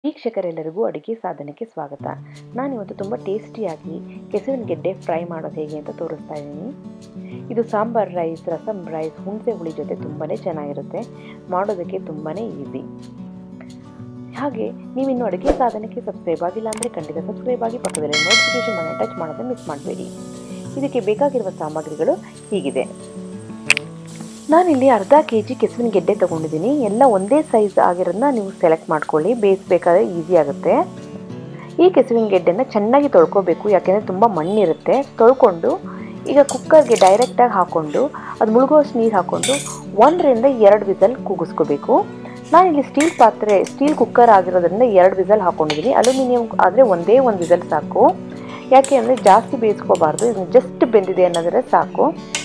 ವೀಕ್ಷಕರೆಲ್ಲರಿಗೂ ಅಡುಗೆ ಸಾಧನಕ್ಕೆ ಸ್ವಾಗತ. ನಾನಿವತ್ತು ತುಂಬ ಟೇಸ್ಟಿಯಾಗಿ ಕೆಸುವಿನ ಗೆಡ್ಡೆ ಫ್ರೈ ಮಾಡೋದು ಹೇಗೆ ಅಂತ ತೋರಿಸ್ತಾ ಇದ್ದೀನಿ. ಇದು ಸಾಂಬಾರ್ ರೈಸ್, ರಸಮ್ ರೈಸ್, ಹುಣಸೆ ಹುಳಿ ಜೊತೆ ತುಂಬಾ ಚೆನ್ನಾಗಿರುತ್ತೆ. ಮಾಡೋದಕ್ಕೆ ತುಂಬಾ ಈಸಿ. ಹಾಗೆ ನೀವಿನ್ನು ಅಡುಗೆ ಸಾಧನಕ್ಕೆ ಸಬ್ಸ್ಕ್ರೈಬ್ ಆಗಿಲ್ಲ ಅಂದರೆ ಖಂಡಿತ ಸಬ್ಸ್ಕ್ರೈಬ್ ಆಗಿ, ಪಕ್ಕದಲ್ಲಿ ನೋಟಿಫಿಕೇಶನ್ ಬಟನ್ ಟಚ್ ಮಾಡೋದನ್ನು ಮಿಸ್ ಮಾಡಬೇಡಿ. ಇದಕ್ಕೆ ಬೇಕಾಗಿರುವ ಸಾಮಗ್ರಿಗಳು ಹೀಗಿದೆ. ನಾನಿಲ್ಲಿ ಅರ್ಧ kg ಕೆಸುವಿನ ಗೆಡ್ಡೆ ತೊಗೊಂಡಿದ್ದೀನಿ. ಎಲ್ಲ ಒಂದೇ ಸೈಜ್ ಆಗಿರೋದನ್ನ ನೀವು ಸೆಲೆಕ್ಟ್ ಮಾಡ್ಕೊಳ್ಳಿ, ಬೇಯಿಸಬೇಕಾದ್ರೆ ಈಸಿ ಆಗುತ್ತೆ. ಈ ಕೆಸುವಿನ ಗೆಡ್ಡೆನ ಚೆನ್ನಾಗಿ ತೊಳ್ಕೊಬೇಕು, ಯಾಕೆಂದರೆ ತುಂಬ ಮಣ್ಣಿರುತ್ತೆ. ತೊಳ್ಕೊಂಡು ಈಗ ಕುಕ್ಕರ್ಗೆ ಡೈರೆಕ್ಟಾಗಿ ಹಾಕ್ಕೊಂಡು ಅದು ಮುಳುಗೋಷ್ಟು ನೀರು ಹಾಕ್ಕೊಂಡು 1 ರಿಂದ 2 ವಿಸಲ್ ಕೂಗಿಸ್ಕೋಬೇಕು. ನಾನಿಲ್ಲಿ ಸ್ಟೀಲ್ ಕುಕ್ಕರ್ ಆಗಿರೋದ್ರಿಂದ 2 ವಿಸಲ್ ಹಾಕ್ಕೊಂಡಿದ್ದೀನಿ. ಅಲ್ಯೂಮಿನಿಯಂ ಆದರೆ ಒಂದೇ ಒಂದು ವಿಸಲ್ ಸಾಕು, ಯಾಕೆ ಅಂದರೆ ಜಾಸ್ತಿ ಬೇಯಿಸ್ಕೋಬಾರ್ದು. ಇದು ಜಸ್ಟ್ ಬೆಂದಿದೆ ಅನ್ನೋದ್ರೆ ಸಾಕು.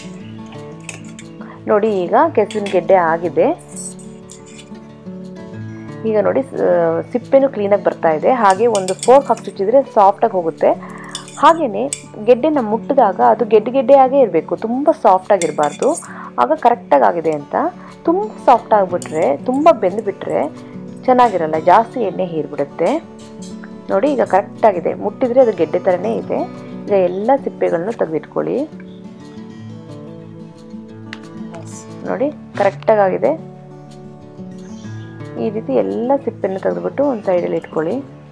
ನೋಡಿ, ಈಗ ಕೆಸುವಿನ ಗೆಡ್ಡೆ ಆಗಿದೆ. ಈಗ ನೋಡಿ ಸಿಪ್ಪೆನೂ ಕ್ಲೀನಾಗಿ ಬರ್ತಾ ಇದೆ. ಹಾಗೆ ಒಂದು ಫೋರ್ಕ್ ಹಾಕಿ ಚುಚ್ಚಿದ್ರೆ ಸಾಫ್ಟಾಗಿ ಹೋಗುತ್ತೆ. ಹಾಗೆಯೇ ಗೆಡ್ಡೆನ ಮುಟ್ಟಿದಾಗ ಅದು ಗೆಡ್ಡೆ ಆಗೇ ಇರಬೇಕು, ತುಂಬ ಸಾಫ್ಟಾಗಿರಬಾರ್ದು. ಆಗ ಕರೆಕ್ಟಾಗಿ ಆಗಿದೆ ಅಂತ. ತುಂಬ ಸಾಫ್ಟ್ ಆಗಿಬಿಟ್ರೆ, ತುಂಬ ಬೆಂದುಬಿಟ್ರೆ ಚೆನ್ನಾಗಿರಲ್ಲ, ಜಾಸ್ತಿ ಎಣ್ಣೆ ಹೀರಿಬಿಡುತ್ತೆ. ನೋಡಿ, ಈಗ ಕರೆಕ್ಟಾಗಿದೆ. ಮುಟ್ಟಿದರೆ ಅದು ಗೆಡ್ಡೆ ಥರನೇ ಇದೆ. ಈಗ ಎಲ್ಲ ಸಿಪ್ಪೆಗಳನ್ನು ತೆಗೆದಿಟ್ಕೊಳ್ಳಿ. ನೋಡಿ, ಕರೆಕ್ಟಾಗಿ ಆಗಿದೆ. ಈ ರೀತಿ ಎಲ್ಲ ಸಿಪ್ಪೆಯನ್ನು ತೆಗೆದುಬಿಟ್ಟು ಒಂದು ಸೈಡಲ್ಲಿ ಇಟ್ಕೊಳ್ಳಿ.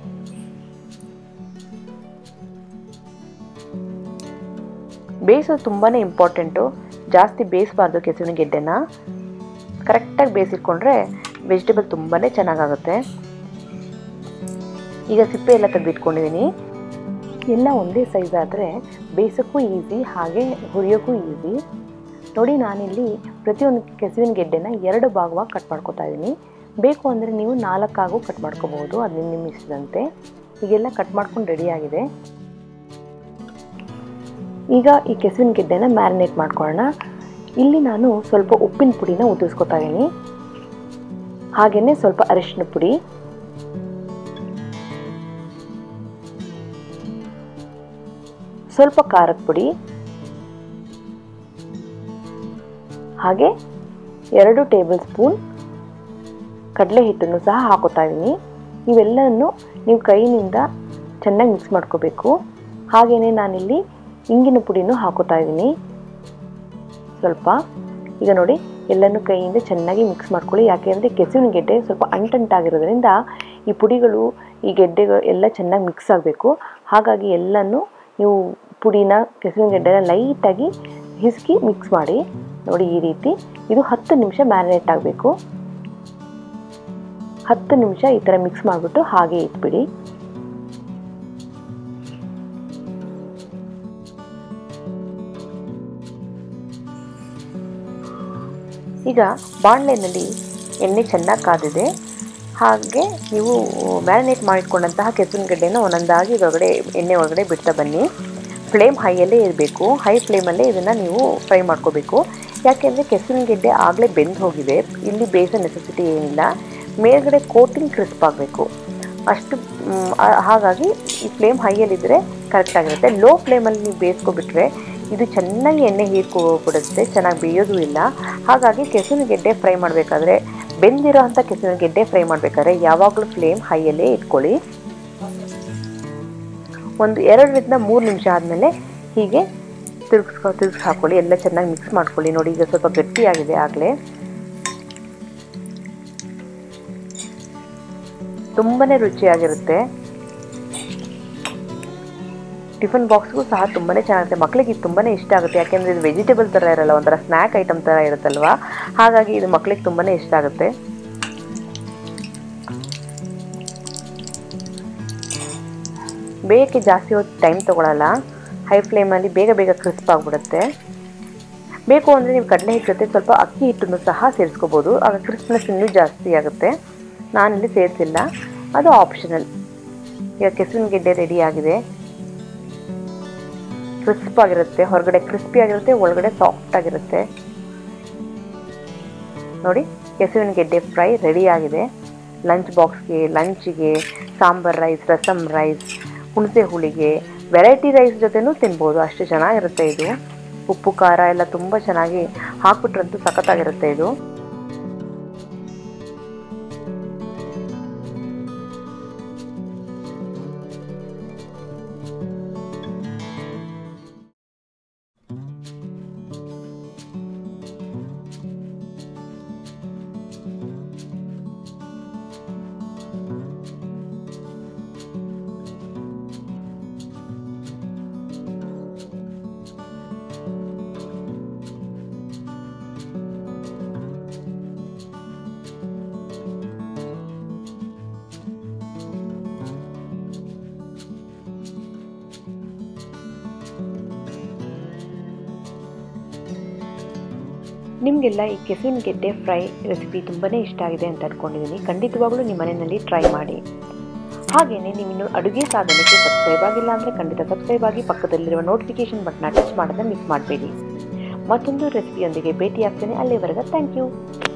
ಬೇಯಿಸೋದು ತುಂಬಾ ಇಂಪಾರ್ಟೆಂಟು. ಜಾಸ್ತಿ ಬೇಯಿಸಬಾರ್ದು ಕೆಸುವಿನ ಗೆಡ್ಡೆನ. ಕರೆಕ್ಟಾಗಿ ಬೇಯಿಸಿಟ್ಕೊಂಡ್ರೆ ವೆಜಿಟೇಬಲ್ ತುಂಬಾ ಚೆನ್ನಾಗಾಗುತ್ತೆ. ಈಗ ಸಿಪ್ಪೆ ಎಲ್ಲ ತೆಗೆದಿಟ್ಕೊಂಡಿದ್ದೀನಿ. ಎಲ್ಲ ಒಂದೇ ಸೈಜ್ ಆದರೆ ಬೇಯಿಸೋಕ್ಕೂ ಈಸಿ, ಹಾಗೆ ಹುರಿಯೋಕ್ಕೂ ಈಸಿ. ನೋಡಿ, ನಾನಿಲ್ಲಿ ಪ್ರತಿಯೊಂದು ಕೆಸುವಿನ ಗೆಡ್ಡೆನ 2 ಭಾಗವಾಗಿ ಕಟ್ ಮಾಡ್ಕೊತಾ ಇದ್ದೀನಿ. ಬೇಕು ಅಂದರೆ ನೀವು 4 ಆಗೂ ಕಟ್ ಮಾಡ್ಕೋಬಹುದು, ಅದು ನಿಮ್ಮ ಇಷ್ಟದಂತೆ. ಈಗೆಲ್ಲ ಕಟ್ ಮಾಡ್ಕೊಂಡು ರೆಡಿಯಾಗಿದೆ. ಈಗ ಈ ಕೆಸುವಿನ ಗೆಡ್ಡೆನ ಮ್ಯಾರಿನೇಟ್ ಮಾಡ್ಕೊಳ್ಳೋಣ. ಇಲ್ಲಿ ನಾನು ಸ್ವಲ್ಪ ಉಪ್ಪಿನ ಪುಡಿನ ಉದುರಿಸ್ಕೊತಾ ಇದ್ದೀನಿ. ಹಾಗೆಯೇ ಸ್ವಲ್ಪ ಅರಿಶಿನ ಪುಡಿ, ಸ್ವಲ್ಪ ಖಾರದ ಪುಡಿ, ಹಾಗೆ 2 ಟೇಬಲ್ ಸ್ಪೂನ್ ಕಡಲೆ ಹಿಟ್ಟನ್ನು ಸಹ ಹಾಕೋತಾ ಇದ್ದೀನಿ. ಇವೆಲ್ಲವನ್ನು ನೀವು ಕೈಯಿಂದ ಚೆನ್ನಾಗಿ ಮಿಕ್ಸ್ ಮಾಡ್ಕೋಬೇಕು. ಹಾಗೆಯೇ ನಾನಿಲ್ಲಿ ಇಂಗಿನ ಪುಡಿನೂ ಹಾಕೋತಾ ಇದ್ದೀನಿ ಸ್ವಲ್ಪ. ಈಗ ನೋಡಿ, ಎಲ್ಲನೂ ಕೈಯಿಂದ ಚೆನ್ನಾಗಿ ಮಿಕ್ಸ್ ಮಾಡ್ಕೊಳ್ಳಿ. ಯಾಕೆಂದರೆ ಕೆಸುವಿನ ಗೆಡ್ಡೆ ಸ್ವಲ್ಪ ಅಂಟಂಟಾಗಿರೋದ್ರಿಂದ ಈ ಪುಡಿಗಳು, ಈ ಗೆಡ್ಡೆಗಳು ಎಲ್ಲ ಚೆನ್ನಾಗಿ ಮಿಕ್ಸ್ ಆಗಬೇಕು. ಹಾಗಾಗಿ ಎಲ್ಲನೂ ನೀವು ಪುಡಿನ, ಕೆಸುವಿನ ಗೆಡ್ಡೆನ ಲೈಟಾಗಿ ಹಿಸುಕಿ ಮಿಕ್ಸ್ ಮಾಡಿ. ನೋಡಿ, ಈ ರೀತಿ ಇದು 10 ನಿಮಿಷ ಮ್ಯಾರಿನೇಟ್ ಆಗಬೇಕು. 10 ನಿಮಿಷ ಈ ಥರ ಮಿಕ್ಸ್ ಮಾಡಿಬಿಟ್ಟು ಹಾಗೆ ಇಟ್ಬಿಡಿ. ಈಗ ಬಾಣಲೆಯಲ್ಲಿ ಎಣ್ಣೆ ಚೆನ್ನಾಗಿ ಕಾದಿದೆ. ಹಾಗೆ ನೀವು ಮ್ಯಾರಿನೇಟ್ ಮಾಡಿಟ್ಕೊಂಡಂತಹ ಕೆಸುವಿನ ಗೆಡ್ಡೆನ ಒಂದೊಂದಾಗಿ ಇದರೊಳಗಡೆ ಎಣ್ಣೆ ಒಳಗಡೆ ಬಿಡ್ತಾ ಬನ್ನಿ. ಫ್ಲೇಮ್ ಹೈಯಲ್ಲೇ ಇರಬೇಕು. ಹೈ ಫ್ಲೇಮಲ್ಲೇ ಇದನ್ನು ನೀವು ಫ್ರೈ ಮಾಡ್ಕೋಬೇಕು. ಯಾಕೆಂದರೆ ಕೆಸುವಿನ ಗೆಡ್ಡೆ ಆಗಲೇ ಬೆಂದು ಹೋಗಿದೆ, ಇಲ್ಲಿ ಬೇಯಿಸೋ ನೆಸೆಸಿಟಿ ಏನಿಲ್ಲ. ಮೇಲ್ಗಡೆ ಕೋಟಿಂಗ್ ಕ್ರಿಸ್ಪ್ ಆಗಬೇಕು ಅಷ್ಟು. ಹಾಗಾಗಿ ಈ ಫ್ಲೇಮ್ ಹೈಯಲ್ಲಿದ್ದರೆ ಕರೆಕ್ಟಾಗಿರುತ್ತೆ. ಲೋ ಫ್ಲೇಮಲ್ಲಿ ನೀವು ಬೇಯಿಸ್ಕೊಬಿಟ್ರೆ ಇದು ಚೆನ್ನಾಗಿ ಎಣ್ಣೆ ಹೀರ್ಕೊಬಿಡುತ್ತೆ, ಚೆನ್ನಾಗಿ ಬೇಯೋದು ಇಲ್ಲ. ಹಾಗಾಗಿ ಕೆಸುವಿನ ಗೆಡ್ಡೆ ಫ್ರೈ ಮಾಡಬೇಕಾದ್ರೆ, ಬೆಂದಿರೋ ಅಂಥ ಕೆಸುವಿನ ಗೆಡ್ಡೆ ಫ್ರೈ ಮಾಡಬೇಕಾದ್ರೆ ಯಾವಾಗಲೂ ಫ್ಲೇಮ್ ಹೈಯಲ್ಲೇ ಇಟ್ಕೊಳ್ಳಿ. ಒಂದು 2 ರಿಂದ 3 ನಿಮಿಷ ಆದಮೇಲೆ ಹೀಗೆ ತಿರುಗಿಸಿ ಹಾಕ್ಕೊಳ್ಳಿ. ಎಲ್ಲ ಚೆನ್ನಾಗಿ ಮಿಕ್ಸ್ ಮಾಡ್ಕೊಳ್ಳಿ. ನೋಡಿ, ಈಗ ಸ್ವಲ್ಪ ಗಟ್ಟಿಯಾಗಿದೆ. ಆಗಲೇ ತುಂಬಾ ರುಚಿಯಾಗಿರುತ್ತೆ. ಟಿಫನ್ ಬಾಕ್ಸ್ಗೂ ಸಹ ತುಂಬಾ ಚೆನ್ನಾಗಿರುತ್ತೆ. ಮಕ್ಕಳಿಗೆ ಇದು ತುಂಬಾ ಇಷ್ಟ ಆಗುತ್ತೆ. ಯಾಕೆಂದರೆ ಇದು ವೆಜಿಟೇಬಲ್ ಥರ ಇರಲ್ಲ, ಒಂಥರ ಸ್ನ್ಯಾಕ್ ಐಟಮ್ ಥರ ಇರುತ್ತಲ್ವ. ಹಾಗಾಗಿ ಇದು ಮಕ್ಕಳಿಗೆ ತುಂಬಾ ಇಷ್ಟ ಆಗುತ್ತೆ. ಬೇಯಕ್ಕೆ ಜಾಸ್ತಿ ಹೊತ್ತು ಟೈಮ್ ತೊಗೊಳ್ಳಲ್ಲ. ಹೈ ಫ್ಲೇಮಲ್ಲಿ ಬೇಗ ಕ್ರಿಸ್ಪ್ ಆಗಿಬಿಡುತ್ತೆ. ಬೇಕು ಅಂದರೆ ನೀವು ಕಡಲೆ ಹಿಟ್ಟು ಜೊತೆ ಸ್ವಲ್ಪ ಅಕ್ಕಿ ಹಿಟ್ಟನ್ನು ಸಹ ಸೇರಿಸ್ಕೋಬೋದು, ಆಗ ಕ್ರಿಸ್ಪ್ನೆಸ್ ಇನ್ನೂ ಜಾಸ್ತಿ ಆಗುತ್ತೆ. ನಾನಿಲ್ಲಿ ಸೇರಿಸಿಲ್ಲ, ಅದು ಆಪ್ಷನಲ್. ಈಗ ಕೆಸುವಿನ ಗೆಡ್ಡೆ ರೆಡಿ ಆಗಿದೆ. ಕ್ರಿಸ್ಪ್ ಆಗಿರುತ್ತೆ, ಹೊರಗಡೆ ಕ್ರಿಸ್ಪಿ ಆಗಿರುತ್ತೆ, ಒಳಗಡೆ ಸಾಫ್ಟ್ ಆಗಿರುತ್ತೆ. ನೋಡಿ, ಕೆಸುವಿನ ಗೆಡ್ಡೆ ಫ್ರೈ ರೆಡಿ ಆಗಿದೆ. ಲಂಚ್ ಬಾಕ್ಸ್ಗೆ, ಲಂಚಿಗೆ, ಸಾಂಬಾರ್ ರೈಸ್, ರಸಮ್ ರೈಸ್, ಹುಣಸೆ ಹುಳಿಗೆ, ವೆರೈಟಿ ರೈಸ್ ಜೊತೆನೂ ತಿನ್ಬೋದು. ಅಷ್ಟು ಚೆನ್ನಾಗಿರುತ್ತೆ ಇದು. ಉಪ್ಪು ಖಾರ ಎಲ್ಲ ತುಂಬ ಚೆನ್ನಾಗಿ ಹಾಕ್ಬಿಟ್ರಂತೂ ಸಖತ್ತಾಗಿರುತ್ತೆ ಇದು. ನಿಮಗೆಲ್ಲ ಈ ಕೆಸುವಿನ ಗೆಡ್ಡೆ ಫ್ರೈ ರೆಸಿಪಿ ತುಂಬಾ ಇಷ್ಟ ಆಗಿದೆ ಅಂತ ಅಂದ್ಕೊಂಡಿದ್ದೀನಿ. ಖಂಡಿತವಾಗ್ಲೂ ನಿಮ್ಮ ಮನೆಯಲ್ಲಿ ಟ್ರೈ ಮಾಡಿ. ಹಾಗೆಯೇ ನೀವು ಇನ್ನೂ ಅಡುಗೆ ಸಾಧನಕ್ಕೆ ಸಬ್ಸ್ಕ್ರೈಬ್ ಆಗಿಲ್ಲ ಅಂದರೆ ಖಂಡಿತ ಸಬ್ಸ್ಕ್ರೈಬ್ ಆಗಿ, ಪಕ್ಕದಲ್ಲಿರುವ ನೋಟಿಫಿಕೇಶನ್ ಬಟನ್ನ ಟಚ್ ಮಾಡೋದನ್ನು ಮಿಸ್ ಮಾಡಬೇಡಿ. ಮತ್ತೊಂದು ರೆಸಿಪಿಯೊಂದಿಗೆ ಭೇಟಿ ಆಗ್ತೇನೆ. ಅಲ್ಲಿವರೆಗೆ ಥ್ಯಾಂಕ್ ಯು.